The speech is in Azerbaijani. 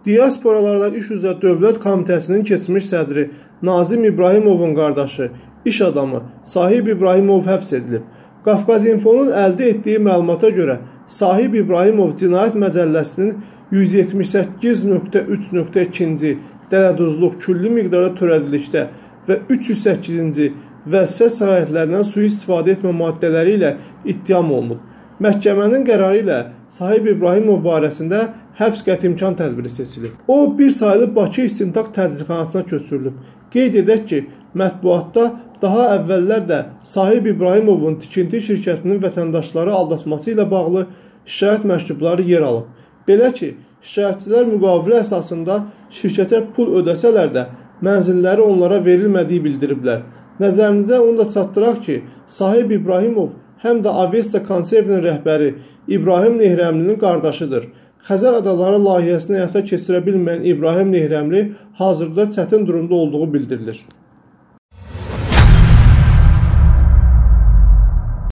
Diasporalarla İş üzrə Dövlət Komitəsinin keçmiş sədri Nazim İbrahimovun qardaşı, iş adamı Sahib İbrahimov həbs edilib. Qafqazinfonun əldə etdiyi məlumata görə Sahib İbrahimov Cinayət Məcəlləsinin 178.3.2-ci dələduzluq külli miqdarda törədilişdə və 308-ci vəzifə səlahiyyətlərindən sui-istifadə etmə maddələri ilə ittiham olunub. Məhkəmənin qərarı ilə Sahib İbrahimov barəsində həbs qətimkan tədbiri seçilib. O, bir sayılı Bakı İstintaq Təcridxanasına köçürülüb. Qeyd edək ki, mətbuatda daha əvvəllər də Sahib İbrahimovun tikinti şirkətinin vətəndaşları aldatması ilə bağlı şikayət məktubları yer alıb. Belə ki, şikayətçilər müqavilə əsasında şirkətə pul ödəsələr də mənzilləri onlara verilmədiyi bildiriblər. Nəzərinizə onu da çatdıraq ki, Sahib İbrahimov həm də Avesta konservinin rəhbəri İbrahim Nehrəmlinin qardaşıdır. Xəzər Adaları layihəsini həyata keçirə bilməyən İbrahim Nehrəmli hazırda çətin durumda olduğu bildirilir.